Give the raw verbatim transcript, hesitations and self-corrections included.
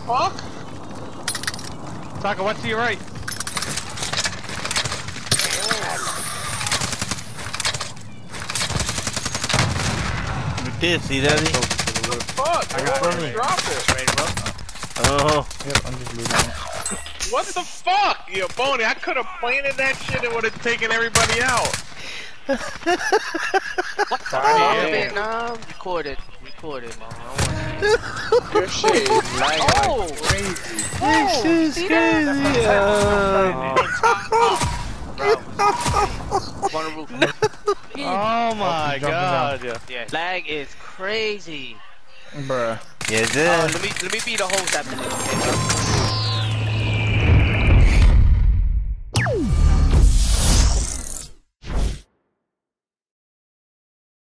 fuck? Taka, what's to your right? You did, Cdaddy? What the fuck? I got it. Drop it. Oh. Yep, I'm just losing. What the fuck? Yo, Boney, I could have planted that shit and would have taken everybody out. What the fuck? Vietnam? Record it. Record it, man. Your shit is like oh! crazy. This is crazy. On the roof. Oh my god. Yeah. Yeah, lag is crazy. Bruh. Yes, Uh, let me let me be the host after this. Okay?